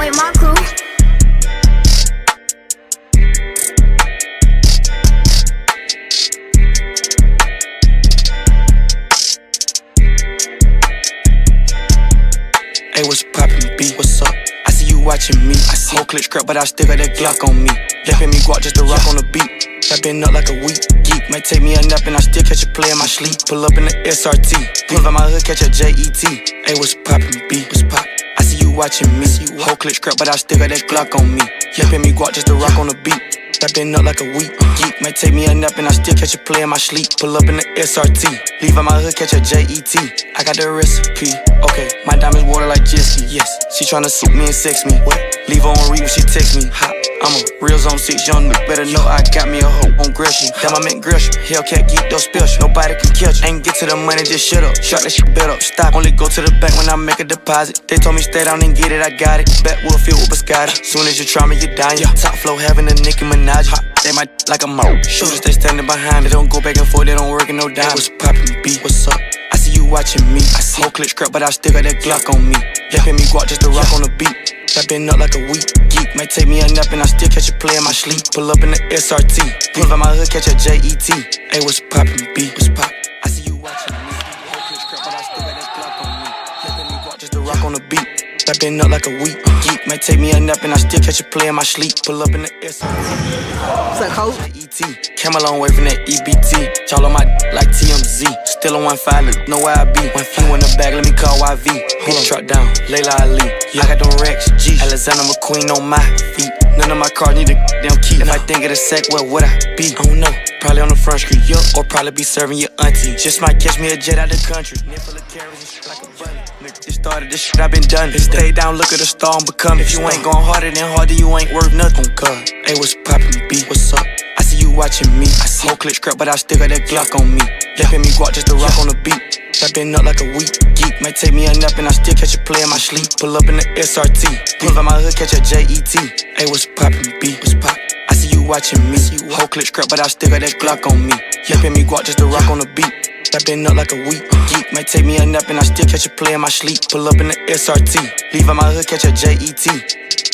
with my crew. Hey, what's poppin', B? What's up? I see you watching me. I see whole clip scrap, but I still got that Glock on me. Yapping me guap just to rock on the beat. I been up like a week. Geek might take me a nap and I still catch a play in my sleep. Pull up in the SRT. Pull up my hood, catch a JET. Hey, what's poppin', B? What's pop? I see you watching me. Whole clip scrap, but I still got that Glock on me. Yapping me guap just to rock on the beat. I been up like a week. Geek might take me a nap and I still catch a play in my sleep. Pull up in the SRT. Leave out my hood, catch a JET. I got the recipe. Okay, my diamonds water like jet ski. Yes, she tryna suit me and sex me. What? Leave her on read when she text me. Hot. I'm a real zone 6 young nigga. Better know I got me a hoe on Gresham. Damn, I meant Gresham. Hellcat geek, those special. Nobody can catch you. Ain't get to the money, just shut up. Shut that shit bet up. Stop. Only go to the bank when I make a deposit. They told me stay down and get it, I got it. Bet we'll feel with biscotti. Soon as you try me, you dying. Top flow having a Nicki Minaj. They might like a mo. Shooters, they standing behind me. They don't go back and forth, they don't work in no dime. What's poppin', B? What's up? I see you watching me. I see whole clip scrap, but I still got that Glock on me. Yapping me guap just to rock on the beat. I been up like a week. Geek might take me a nap and I still catch a play in my sleep. Pull up in the SRT. Pull up my hood, catch a JET. Hey, what's poppin', B? What's pop? I see you watching me. Whole clip scrap, but I still got that Glock on me. Yapping me guap just to rock on the beat. I been up like a week. Geek might take me a nap and I still catch a play in my sleep. Pull up in the SRT. What's up, coach? Came a long way from that EBT. Y'all on my like TMZ. Still on 1.5, look, know where I be. One few in the bag, let me call YV. Beat the truck down, Layla Ali. I got them Rex, G. Alexander McQueen on my feet. None of my cars need a damn key. If I didn't get a sack, where would I be? I don't know. Probably on the front street, yup. Or probably be serving your auntie. Just might catch me a jet out the country. Net full of carrots and shit like a bunny. Just started this shit, I been done. Stay down, look at the star and become. If you ain't going harder than harder, you ain't worth nothing. God. Hey, what's poppin', B? What's up? I see you watching me. I see whole clip scrap, but I still got that Glock on me. Yapping me guap just to rock on the beat. I been up like a week. Geek might take me a nap and I still catch a play in my sleep. Pull up in the SRT. Pull up my hood, catch a JET. Hey, what's poppin', B? What's pop? I see you watching me. Whole clip scrap, but I still got that Glock on me. Yapping me guap just to rock on the beat. I been up like a week. Geek might take me a nap and I still catch a play in my sleep. Pull up in the SRT. Leave out my hood, catch a JET.